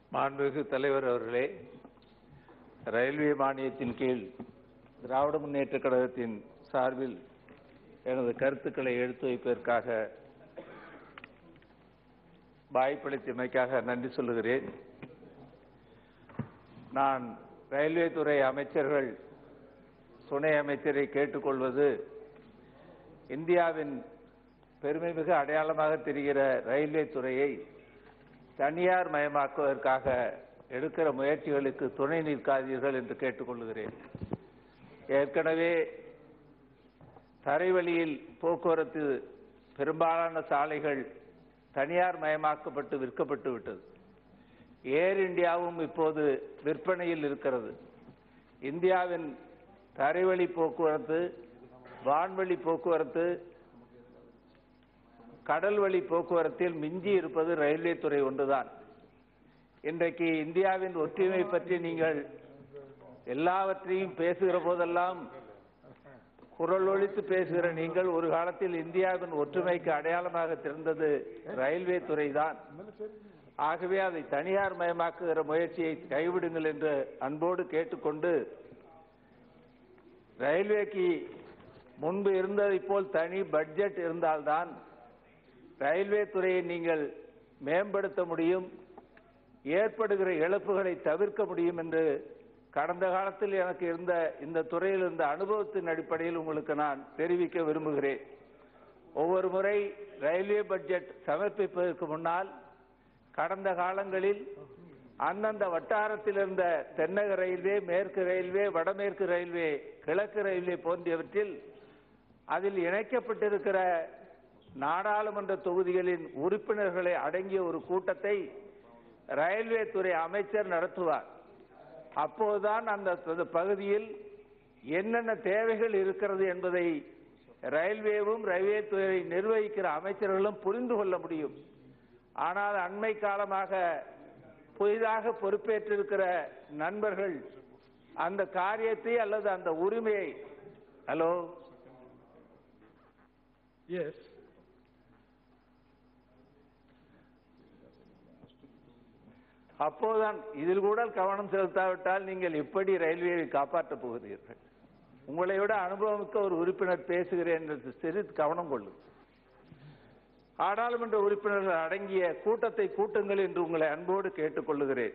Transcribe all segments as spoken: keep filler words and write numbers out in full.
மாண்புமிகு தலைவர் அவர்களே, ரயில்வே மானியத்தின் கீழ் திராவிட முன்னேற்றக் கழகத்தின் சார்பில் எனது கருத்துக்களை எடுத்து வைப்பதற்காக வாய்ப்பளித்தமைக்காக நன்றி சொல்லுகிறேன். நான் ரயில்வே துறை அமைச்சர்கள் துணை அமைச்சரை கேட்டுக்கொள்வது, இந்தியாவின் பெருமைமிகு அடையாளமாக தெரிகிற ரயில்வே துறையை தனியார் மயமாக்குவதற்காக எடுக்கிற முயற்சிகளுக்கு துணை நிற்காதீர்கள் என்று கேட்டுக்கொள்கிறேன். ஏற்கனவே தரைவழியில் போக்குவரத்து பெரும்பாலான சாலைகள் தனியார் மயமாக்கப்பட்டு விற்கப்பட்டு விட்டது. ஏர் இந்தியாவும் இப்போது விற்பனையில் இருக்கிறது. இந்தியாவின் தரைவழி போக்குவரத்து, வான்வழி போக்குவரத்து, கடல் வழி போக்குவரத்தில் மிஞ்சி இருப்பது ரயில்வே துறை ஒன்றுதான். இன்றைக்கு இந்தியாவின் ஒற்றுமை பற்றி நீங்கள் எல்லாவற்றையும் பேசுகிற போதெல்லாம் குரல் ஒலித்து பேசுகிற நீங்கள், ஒரு காலத்தில் இந்தியாவின் ஒற்றுமைக்கு அடையாளமாக திறந்தது ரயில்வே துறை தான். ஆகவே அதை தனியார் மயமாக்குகிற முயற்சியை கைவிடுங்கள் என்று அன்போடு கேட்டுக்கொண்டு, ரயில்வேக்கு முன்பு இருந்ததை போல் தனி பட்ஜெட் இருந்தால்தான் ரயில்வே துறையை நீங்கள் மேம்படுத்த முடியும், ஏற்படுகிற இழப்புகளை தவிர்க்க முடியும் என்று கடந்த காலத்தில் எனக்கு இருந்த இந்த துறையில் இருந்த அனுபவத்தின் அடிப்படையில் உங்களுக்கு நான் தெரிவிக்க விரும்புகிறேன். ஒவ்வொரு முறை ரயில்வே பட்ஜெட் சமர்ப்பிப்பதற்கு முன்னால் கடந்த காலங்களில் அந்தந்த வட்டாரத்தில் இருந்த தென்னக ரயில்வே, மேற்கு ரயில்வே, வடமேற்கு ரயில்வே, கிழக்கு ரயில்வே போன்றவற்றில் அதில் இணைக்கப்பட்டிருக்கிற நாடாளுமன்ற தொகுதிகளின் உறுப்பினர்களை அடங்கிய ஒரு கூட்டத்தை ரயில்வே துறை அமைச்சர் நடத்துவார். அப்போதுதான் அந்த பகுதியில் என்னென்ன தேவைகள் இருக்கிறது என்பதை ரயில்வேவும் ரயில்வே துறை நிர்வகிக்கிற அமைச்சர்களும் புரிந்து கொள்ள முடியும். ஆனால் அண்மை காலமாக புதிதாக பொறுப்பேற்றிருக்கிற நண்பர்கள் அந்த காரியத்தை அல்லது அந்த உரிமையை ஹலோ எஸ் அப்போதுதான் இதில் கூட கவனம் செலுத்தாவிட்டால் நீங்கள் எப்படி ரயில்வேயை காப்பாற்றப் போகிறீர்கள்? உங்களை விட அனுபவமிக்க ஒரு உறுப்பினர் பேசுகிறேன் என்று சிறிது கவனம் கொள்ளும். நாடாளுமன்ற உறுப்பினர்கள் அடங்கிய கூட்டத்தை கூட்டுங்கள் என்று உங்களை அன்போடு கேட்டுக்கொள்ளுகிறேன்.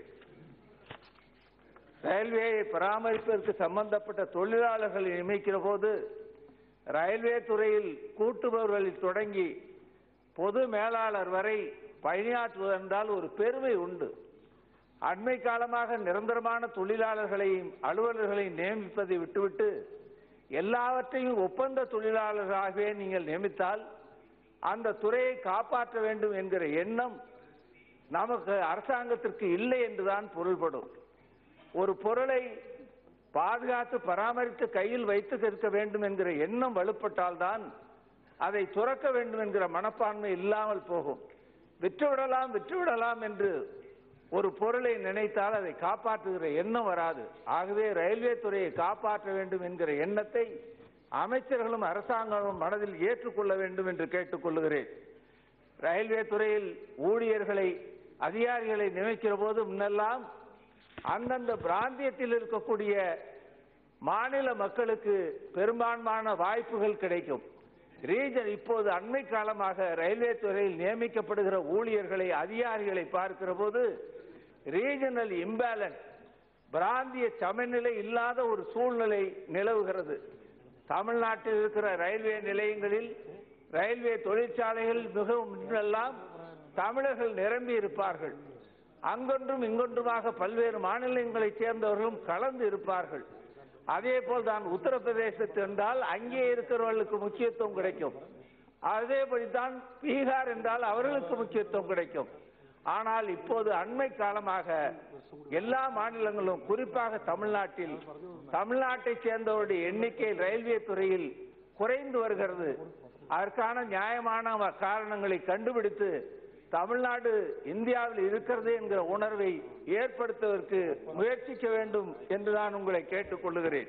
ரயில்வேயை பராமரிப்பதற்கு சம்பந்தப்பட்ட தொழிலாளர்களை நியமிக்கிற போது ரயில்வே துறையில் கூட்டுபவர்களில் தொடங்கி பொது மேலாளர் வரை பணியாற்றுவதென்றால் ஒரு பெருமை உண்டு. அண்மை காலமாக நிரந்தரமான தொழிலாளர்களையும் அலுவலர்களையும் நியமிப்பதை விட்டுவிட்டு எல்லாவற்றையும் ஒப்பந்த தொழிலாளர்களாகவே நீங்கள் நியமித்தால் அந்த துறையை காப்பாற்ற வேண்டும் என்கிற எண்ணம் நமக்கு அரசாங்கத்திற்கு இல்லை என்றுதான் பொருள்படும். ஒரு பொருளை பாதுகாத்து பராமரித்து கையில் வைத்து இருக்க வேண்டும் என்கிற எண்ணம் வலுப்பட்டால்தான் அதை துறக்க வேண்டும் என்கிற மனப்பான்மை இல்லாமல் போகும். விற்றுவிடலாம் விற்றுவிடலாம் என்று ஒரு பொருளை நினைத்தால் அதை காப்பாற்றுகிற எண்ணம் வராது. ஆகவே ரயில்வே துறையை காப்பாற்ற வேண்டும் என்கிற எண்ணத்தை அமைச்சர்களும் அரசாங்கமும் மனதில் ஏற்றுக்கொள்ள வேண்டும் என்று கேட்டுக்கொள்கிறேன். ரயில்வே துறையில் ஊழியர்களை, அதிகாரிகளை நியமிக்கிற போது முன்னெல்லாம் அந்தந்த பிராந்தியத்தில் இருக்கக்கூடிய மாநில மக்களுக்கு பெரும்பான்மையான வாய்ப்புகள் கிடைக்கும். ரீஜன் இப்போது அண்மை காலமாக ரயில்வே துறையில் நியமிக்கப்படுகிற ஊழியர்களை, அதிகாரிகளை பார்க்கிற போது ரீஜனல் இம்பேலன்ஸ், பிராந்திய சமநிலை இல்லாத ஒரு சூழ்நிலை நிலவுகிறது. தமிழ்நாட்டில் இருக்கிற ரயில்வே நிலையங்களில், ரயில்வே தொழிற்சாலைகள் மிகவும் முன்னெல்லாம் தமிழர்கள் நிரம்பி இருப்பார்கள். அங்கொன்றும் இங்கொன்றுமாக பல்வேறு மாநிலங்களைச் சேர்ந்தவர்களும் கலந்து இருப்பார்கள். அதே போல் தான் உத்தரப்பிரதேசத்தில் என்றால் அங்கே இருக்கிறவர்களுக்கு முக்கியத்துவம் கிடைக்கும். அதேபடிதான் பீகார் என்றால் அவர்களுக்கு முக்கியத்துவம் கிடைக்கும். ஆனால் இப்போது அண்மை காலமாக எல்லா மாநிலங்களும், குறிப்பாக தமிழ்நாட்டில், தமிழ்நாட்டைச் சேர்ந்தவருடைய எண்ணிக்கை ரயில்வே துறையில் குறைந்து வருகிறது. அதற்கான நியாயமான காரணங்களை கண்டுபிடித்து தமிழ்நாடு இந்தியாவில் இருக்கிறது என்கிற உணர்வை ஏற்படுத்துவதற்கு முயற்சிக்க வேண்டும் என்று நான் உங்களை கேட்டுக்கொள்கிறேன்.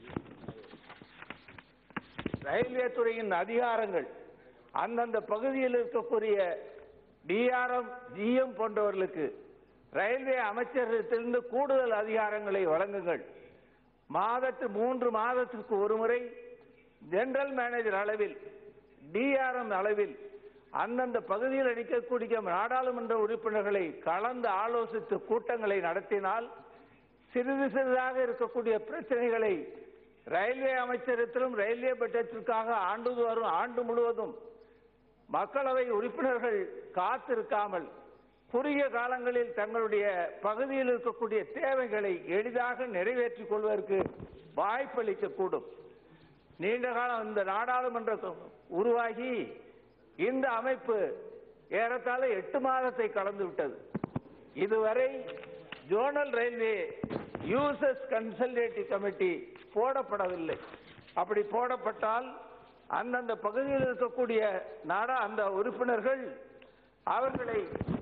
ரயில்வே துறையின் அதிகாரங்கள் அந்தந்த பகுதியில் இருக்கக்கூடிய டிஆர்எம், ஜிஎம் போன்றவர்களுக்கு ரயில்வே அமைச்சகத்திலிருந்து கூடுதல் அதிகாரங்களை வழங்குங்கள். மாதத்து மூன்று மாதத்திற்கு ஒரு முறை ஜெனரல் மேனேஜர் அளவில், டிஆர்எம் அளவில் அந்தந்த பகுதியில் அளிக்கக்கூடிய நாடாளுமன்ற உறுப்பினர்களை கலந்து ஆலோசித்து கூட்டங்களை நடத்தினால் சிறிது சிறிதாக இருக்கக்கூடிய பிரச்சனைகளை ரயில்வே அமைச்சகத்திலும் ரயில்வே பட்ஜெட்டிற்காக ஆண்டுதோறும் ஆண்டு முழுவதும் மக்களவை உறுப்பினர்கள் காத்திருக்காமல் குறுகிய காலங்களில் தங்களுடைய பகுதியில் இருக்கக்கூடிய தேவைகளை எளிதாக நிறைவேற்றிக் கொள்வதற்கு வாய்ப்பளிக்கக்கூடும். நீண்ட காலம் இந்த நாடாளுமன்றம் உருவாகி இந்த அமைப்பு ஏறத்தாழ எட்டு மாதத்தை கடந்து விட்டது. இதுவரை zonal railway users consultative committee போடப்படவில்லை. அப்படி போடப்பட்டால் அந்தந்த பகுதியில் இருக்கக்கூடிய நாடா அந்த உறுப்பினர்கள் அவர்களை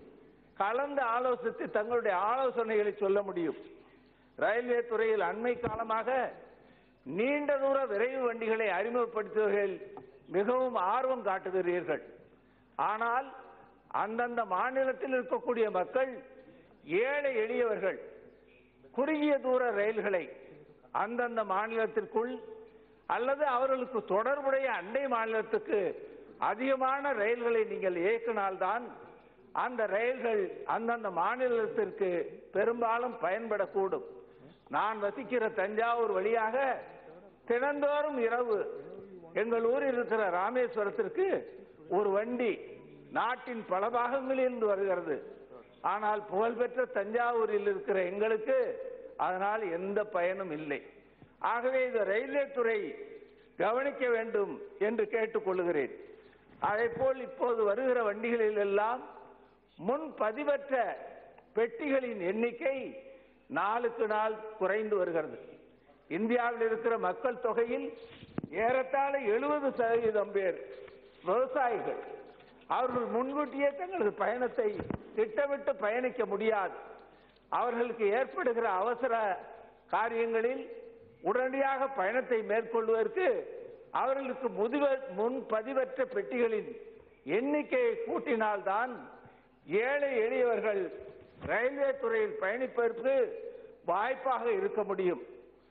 கலந்து ஆலோசித்து தங்களுடைய ஆலோசனைகளை சொல்ல முடியும். ரயில்வே துறையில் அண்மை காலமாக நீண்ட தூர விரைவு வண்டிகளை அறிமுகப்படுத்துவதில் மிகவும் ஆர்வம் காட்டுகிறீர்கள். ஆனால் அந்தந்த மாநிலத்தில் இருக்கக்கூடிய மக்கள், ஏழை எளியவர்கள் குறுகிய தூர ரயில்களை அந்தந்த மாநிலத்திற்குள் அல்லது அவர்களுக்கு தொடர்புடைய அண்டை மாநிலத்துக்கு அதிகமான ரயில்களை நீங்கள் இயக்கினால்தான் அந்த ரயில்கள் அந்தந்த மாநிலத்திற்கு பெரும்பாலும் பயன்படக்கூடும். நான் வசிக்கிற தஞ்சாவூர் வழியாக தினந்தோறும் இரவு எங்கள் ஊரில் இருக்கிற ராமேஸ்வரத்திற்கு ஒரு வண்டி நாட்டின் பல பாகங்களில் இருந்து வருகிறது. ஆனால் புகழ்பெற்ற தஞ்சாவூரில் இருக்கிற எங்களுக்கு அதனால் எந்த பயனும் இல்லை. ஆகவே இந்த ரயில்வே துறை கவனிக்க வேண்டும் என்று கேட்டுக்கொள்கிறேன். அதேபோல் இப்போது வருகிற வண்டிகளில் எல்லாம் முன் பதிவற்ற பெட்டிகளின் எண்ணிக்கை நாளுக்கு நாள் குறைந்து வருகிறது. இந்தியாவில் இருக்கிற மக்கள் தொகையில் ஏறத்தாழ எழுபது சதவீதம் பேர் விவசாயிகள். அவர்கள் முன்கூட்டியே தங்களது பயணத்தை திட்டமிட்டு பயணிக்க முடியாது. அவர்களுக்கு ஏற்படுகிற அவசர காரியங்களில் உடனடியாக பயணத்தை மேற்கொள்வதற்கு அவர்களுக்கு முதிவ முன் பதிவற்ற பெட்டிகளின் எண்ணிக்கையை கூட்டினால்தான் ஏழை எளியவர்கள் ரயில்வே துறையில் பயணிப்பதற்கு வாய்ப்பாக இருக்க முடியும்.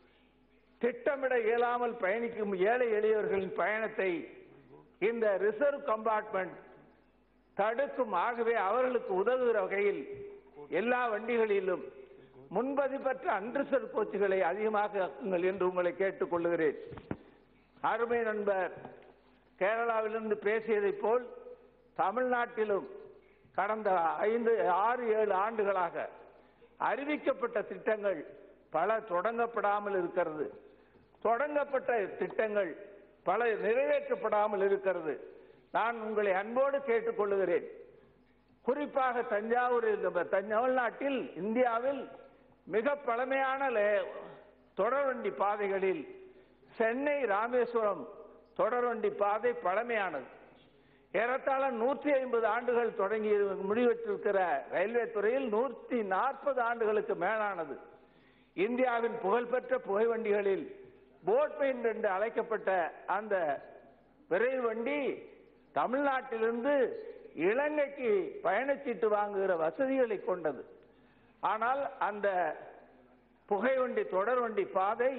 திட்டமிட இயலாமல் பயணிக்கும் ஏழை எளியவர்களின் பயணத்தை இந்த ரிசர்வ் கம்பார்ட்மெண்ட் தடுக்கும். ஆகவே அவர்களுக்கு உதவுகிற வகையில் எல்லா வண்டிகளிலும் முன்பதிப்பற்ற அன்ரிசர்வ் கோச்சுகளை அதிகமாக ஆக்குங்கள் என்று உங்களை கேட்டுக் கொள்கிறேன். அருமை நண்பர் கேரளாவிலிருந்து பேசியதை போல் தமிழ்நாட்டிலும் கடந்த ஐந்து ஆறு ஏழு ஆண்டுகளாக அறிவிக்கப்பட்ட திட்டங்கள் பல தொடங்கப்படாமல் இருக்கிறது. தொடங்கப்பட்ட திட்டங்கள் பல நிறைவேற்றப்படாமல் இருக்கிறது. நான் உங்களை அன்போடு கேட்டுக்கொள்கிறேன். குறிப்பாக தஞ்சாவூரில் தமிழ்நாட்டில் இந்தியாவில் மிக பழமையான தொடர்வண்டி பாதைகளில் சென்னை ராமேஸ்வரம் தொடர்வண்டி பாதை பழமையானது. ஏறத்தாழ நூற்றி ஐம்பது ஆண்டுகள் தொடங்கி முடிவெற்றிருக்கிற ரயில்வே துறையில் நூற்றி நாற்பது ஆண்டுகளுக்கு மேலானது. இந்தியாவின் புகழ்பெற்ற புகைவண்டிகளில் போட்மெயின் என்று அழைக்கப்பட்ட அந்த விரைவு வண்டி தமிழ்நாட்டிலிருந்து இலங்கைக்கு பயணச்சீட்டு வாங்குகிற வசதிகளை கொண்டது. ஆனால் அந்த புகைவண்டி தொடர்வண்டி பாதை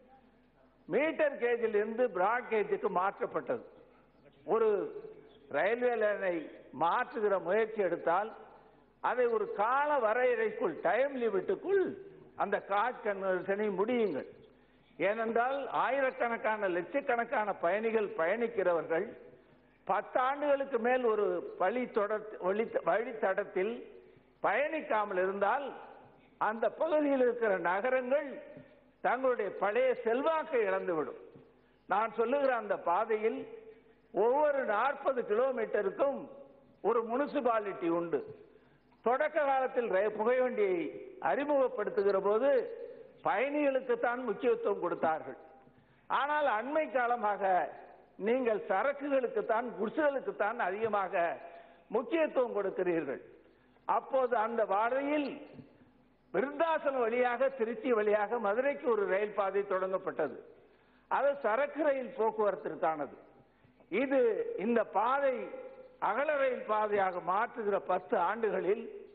மீட்டர் கேஜில் இருந்து பிராட் கேஜுக்கு மாற்றப்பட்டது. ஒரு ரயில்வே லைனை மாற்றுகிற முயற்சி எடுத்தால் அதை ஒரு கால வரையறைக்குள், டைம் லிமிட்டுக்குள் அந்த காஸ்ட் கன்வர்ஷனை முடியுங்கள். ஏனென்றால் ஆயிரக்கணக்கான லட்சக்கணக்கான பயணிகள் பயணிக்கிறவர்கள் பத்தாண்டுகளுக்கு மேல் ஒரு வழி தொடர் வழித்தடத்தில் பயணிக்காமல் இருந்தால் அந்த பகுதியில் இருக்கிற நகரங்கள் தங்களுடைய பழைய செல்வாக்கை இழந்துவிடும். நான் சொல்லுகிற அந்த பாதையில் ஒவ்வொரு நாற்பது கிலோமீட்டருக்கும் ஒரு முனிசிபாலிட்டி உண்டு. தொடக்க காலத்தில் புகைவண்டியை அறிமுகப்படுத்துகிற போது பயணிகளுக்குத்தான் முக்கியத்துவம் கொடுத்தார்கள். ஆனால் அண்மை காலமாக நீங்கள் சரக்குகளுக்குத்தான், குட்ஸ்களுக்குத்தான் அதிகமாக முக்கியத்துவம் கொடுக்கிறீர்கள். அப்போது அந்த பாதையில் விருத்தாசலம் வழியாக திருச்சி வழியாக மதுரைக்கு ஒரு ரயில் பாதை தொடங்கப்பட்டது. அது சரக்கு ரயில் போக்குவரத்திற்கானது. இது இந்த பாதை அகல ரயில் பாதையாக மாற்றுகிற பத்து ஆண்டுகளில்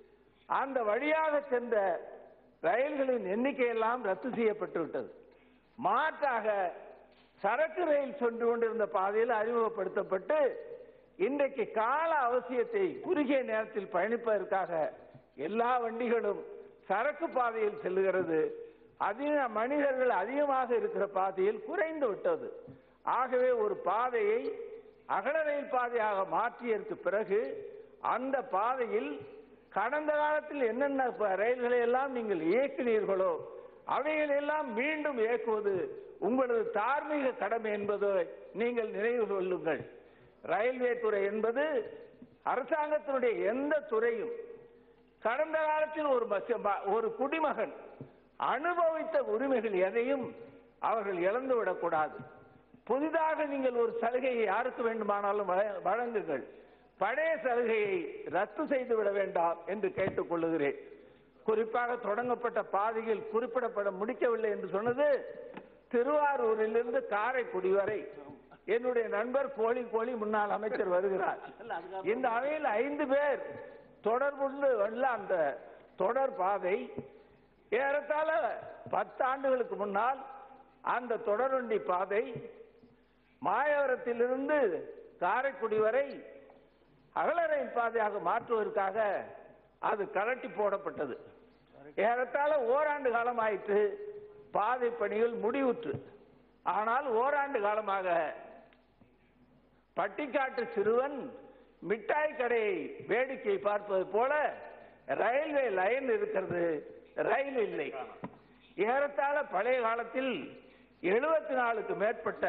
அந்த வழியாக சென்ற ரயில்களின் எண்ணிக்கை எல்லாம் ரத்து செய்யப்பட்டு விட்டது. மாற்றாக சரக்கு ரயில் சென்று கொண்டிருந்த பாதையில் அறிமுகப்படுத்தப்பட்டு இன்றைக்கு கால அவசியத்தை குறுகிய நேரத்தில் பயணிப்பதற்காக எல்லா வண்டிகளும் சரக்கு பாதையில் செல்லுகிறது. அதிக மனிதர்கள் அதிகமாக இருக்கிற பாதையில் குறைந்து விட்டது. ஆகவே ஒரு பாதையை அகல ரயில் பாதையாக மாற்றியதற்கு பிறகு அந்த பாதையில் கடந்த காலத்தில் என்னென்ன ரயில்களை எல்லாம் நீங்கள் இயக்கினீர்களோ அவைகளெல்லாம் மீண்டும் இயக்குவது உங்களது தார்மீக கடமை என்பதை நீங்கள் நினைவு கொள்ளுங்கள். ரயில்வே துறை என்பது அரசாங்கத்தினுடைய எந்த துறையும் கடந்த காலத்தில் ஒரு ஒரு குடிமகன் அனுபவித்த உரிமைகள் எதையும் அவர்கள் இழந்துவிடக்கூடாது. புதிதாக நீங்கள் ஒரு சலுகையை யாருக்கு வேண்டுமானாலும் வழங்குங்கள், பழைய சலுகையை ரத்து செய்து விட வேண்டாம் என்று கேட்டுக் கொள்ளுகிறேன். குறிப்பாக தொடங்கப்பட்ட பாதையில் குறிப்பிடப்பட முடிக்கவில்லை என்று சொன்னது திருவாரூரிலிருந்து காரைக்குடி வரை என்னுடைய நண்பர் கோழி கோழி முன்னாள் அமைச்சர் வருகிறார். இந்த அவையில் ஐந்து பேர் தொடர்புள்ள அந்த தொடர் பாதை ஏறத்தாழ பத்து ஆண்டுகளுக்கு முன்னால் அந்த தொடர்வண்டி பாதை மாயவரத்திலிருந்து காரைக்குடி வரை அகல ரயில் பாதையாக மாற்றுவதற்காக அது கலட்டி போடப்பட்டது. ஏறத்தாழ ஓராண்டு காலம் ஆயிற்று, பாதை பணிகள் முடிவுற்று. ஆனால் ஓராண்டு காலமாக பட்டிக்காட்டு சிறுவன் மிட்டாய் கடையை வேடிக்கை பார்ப்பது போல ரயில்வே லைன் இருக்கிறது, ரயில் இல்லை. ஏறத்தாழ பழைய காலத்தில் எழுபத்தி நாலுக்கு மேற்பட்ட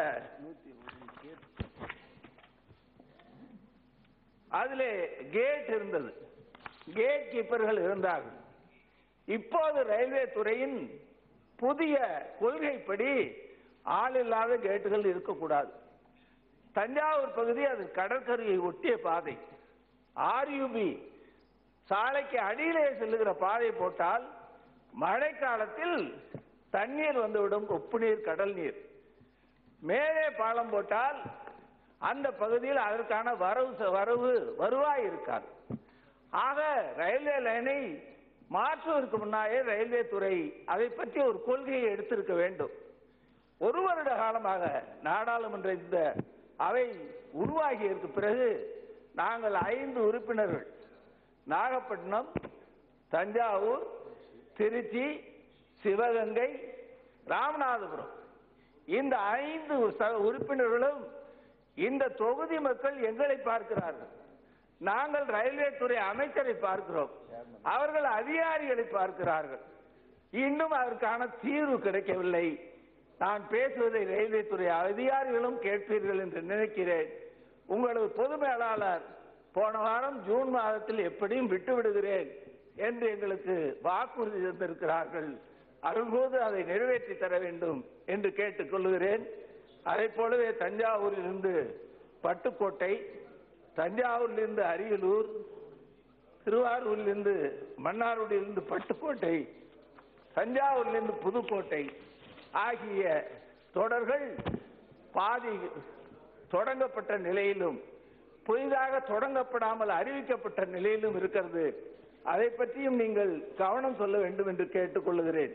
அதிலே கேட் இருந்தது, கேட் கீப்பர்கள் இருந்தார்கள். இப்போது ரயில்வே துறையின் புதிய கொள்கைப்படி ஆள் இல்லாத கேட்டுகள் இருக்கக்கூடாது. தஞ்சாவூர் பகுதி அது கடற்கரையை ஒட்டிய பாதை, ஆர்யூபி சாலைக்கு அடியிலே செல்லுகிற பாதை போட்டால் மழை காலத்தில் தண்ணீர் வந்துவிடும், உப்பு நீர், கடல் நீர். மேலே பாலம் போட்டால் அந்த பகுதியில் அதற்கான வரவு வரவு வருவாய் இருக்காது. ஆக ரயில்வே லைனை மாற்றுவதற்கு முன்னாலே ரயில்வே துறை அதை பற்றி ஒரு கொள்கையை எடுத்திருக்க வேண்டும். ஒரு வருட காலமாக நாடாளுமன்ற இந்த அவை உருவாகியதற்கு பிறகு நாங்கள் ஐந்து உறுப்பினர்கள் நாகப்பட்டினம், தஞ்சாவூர், திருச்சி, சிவகங்கை, ராமநாதபுரம் இந்த ஐந்து உறுப்பினர்களும் இந்த தொகுதி மக்கள் எங்களை பார்க்கிறார்கள். நாங்கள் ரயில்வே துறை அமைச்சரை பார்க்கிறோம், அவர்கள் அதிகாரிகளை பார்க்கிறார்கள். இன்னும் அதற்கான தீர்வு கிடைக்கவில்லை. நான் பேசுவதை ரயில்வே துறை அதிகாரிகளும் கேட்பீர்கள் என்று நினைக்கிறேன். உங்களது பொது மேலாளர் போன வாரம் ஜூன் மாதத்தில் எப்படியும் விட்டு விடுகிறேன் என்று எங்களுக்கு வாக்குறுதி தந்திருக்கிறார்கள். அருள்போது அதை நிறைவேற்றி தர வேண்டும் என்று கேட்டுக் கொள்கிறேன். அதை போலவே தஞ்சாவூரிலிருந்து பட்டுக்கோட்டை, தஞ்சாவூரிலிருந்து அரியலூர், திருவாரூரிலிருந்து மன்னார்குடியிலிருந்து பட்டுக்கோட்டை, தஞ்சாவூரிலிருந்து புதுக்கோட்டை ஆகிய தொடர்கள் பாதி தொடங்கப்பட்ட நிலையிலும் புதிதாக தொடங்கப்படாமல் அறிவிக்கப்பட்ட நிலையிலும் இருக்கிறது. அதை பற்றியும் நீங்கள் கவனம் சொல்ல வேண்டும் என்று கேட்டுக் கொள்கிறேன்.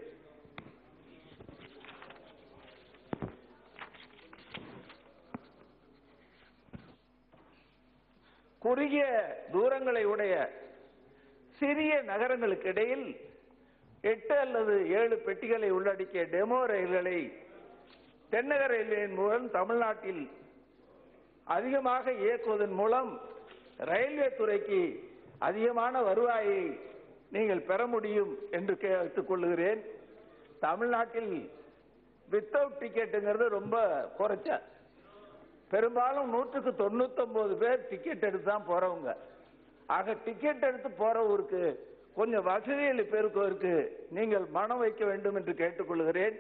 குறுகிய தூரங்களை உடைய சிறிய நகரங்களுக்கு இடையில் எட்டு அல்லது ஏழு பெட்டிகளை உள்ளடக்கிய டெமோ ரயில்களை தென்னக ரயில்வேயின் மூலம் தமிழ்நாட்டில் அதிகமாக இயக்குவதன் மூலம் ரயில்வே துறைக்கு அதிகமான வருவாயை நீங்கள் பெற முடியும் என்று கேட்டுக் கொள்கிறேன். தமிழ்நாட்டில் வித்தவுட் டிக்கெட்டுங்கிறது ரொம்ப குறைச்ச, பெரும்பாலும் நூற்றுக்கு தொண்ணூத்தி ஒன்பது பேர் டிக்கெட் எடுத்து தான் போறவங்க. ஆக டிக்கெட் எடுத்து போறவருக்கு கொஞ்சம் வசதியில் பெருக்குவதற்கு நீங்கள் மனம் வைக்க வேண்டும் என்று கேட்டுக்கொள்கிறேன்.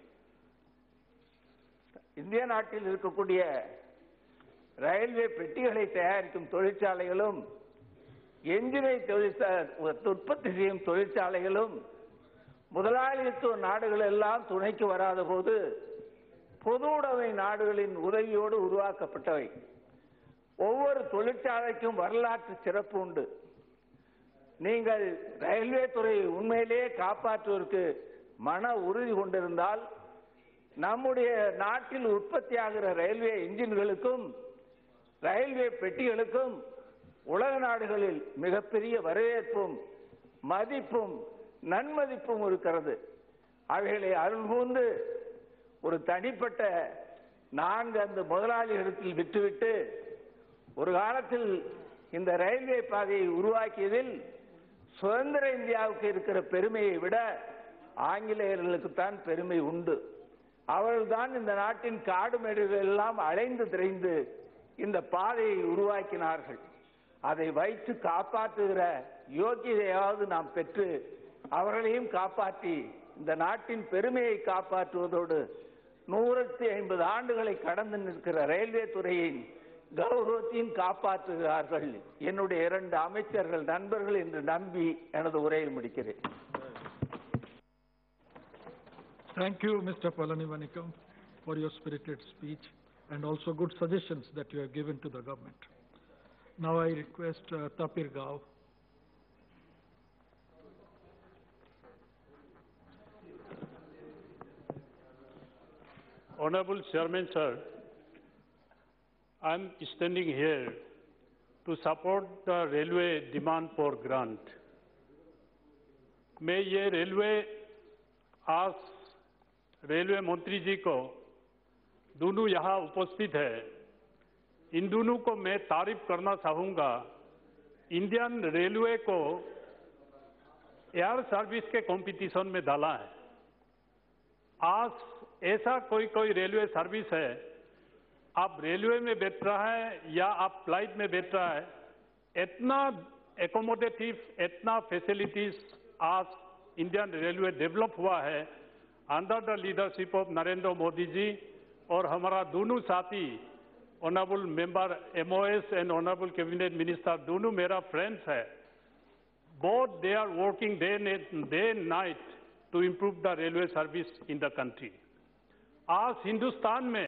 இந்திய நாட்டில் இருக்கக்கூடிய ரயில்வே பெட்டிகளை தயாரிக்கும் தொழிற்சாலைகளும் எஞ்சினை உற்பத்தி செய்யும் தொழிற்சாலைகளும் முதலாளித்துவ நாடுகள் எல்லாம் துணைக்கு வராத போது பொது உடைமை நாடுகளின் உதவியோடு உருவாக்கப்பட்டவை. ஒவ்வொரு தொழிற்சாலைக்கும் வரலாற்று சிறப்பு உண்டு. நீங்கள் ரயில்வே துறையை உண்மையிலேயே காப்பாற்றுவதற்கு மன உறுதி கொண்டிருந்தால் நம்முடைய நாட்டில் உற்பத்தியாகிற ரயில்வே இன்ஜின்களுக்கும் ரயில்வே பெட்டிகளுக்கும் உலக நாடுகளில் மிகப்பெரிய வரவேற்பும் மதிப்பும் நன்மதிப்பும் இருக்கிறது. அவைகளை அருள்கூர்ந்து ஒரு தனிப்பட்ட நான்கு அந்த முதலாளிகளிடத்தில் விட்டுவிட்டு ஒரு காலத்தில் இந்த ரயில்வே பாதையை உருவாக்கியதில் சுதந்திர இந்தியாவுக்கு இருக்கிற பெருமையை விட ஆங்கிலேயர்களுக்குத்தான் பெருமை உண்டு. அவர்கள்தான் இந்த நாட்டின் காடு மேடுகள் எல்லாம் அலைந்து திரைந்து இந்த பாதையை உருவாக்கினார்கள். அதை வைத்து காப்பாற்றுகிற யோக்கியதையாவது நாம் பெற்று அவர்களையும் காப்பாற்றி இந்த நாட்டின் பெருமையை காப்பாற்றுவதோடு நூற்றி ஐம்பது ஆண்டுகளை கடந்து நிற்கிற ரயில்வே துறையின் கௌரவத்தையும் காப்பாற்றுகிறார்கள் என்னுடைய இரண்டு அமைச்சர்கள் நண்பர்கள் என்று நம்பி எனது உரையை முடிக்கிறேன். Thank you, Mister Palanivanikam, for your spirited speech and also good suggestions that you have given to the government. Now I request uh, Tapir Gao. Honorable Chairman, sir, I am standing here to support the railway demand for grant. मैं ये railway आज railway मंत्री जी को दोनों यहाँ उपस्थित है, इन दोनों को मैं तारीफ करना चाहूँगा। इंडियन रेलवे को एयर सर्विस के कंपटीशन में डाला है। आज ऐसा कोई कोई रेलवे सर्विस है, आप रेलवे में बैठ रहा है या आप फ्लाइट में बैठ रहा है, इतना एकोमोडेटिव, इतना फैसिलिटीज आज इंडियन रेलवे डेवलप हुआ है under the leadership of Narendra Modi ji. और हमारा दोनों साथी honourable member MOS and honourable cabinet minister दोनों मेरा फ्रेंड्स है। Both they are working day day night to improve the railway service in the country. आज हिंदुस्तान में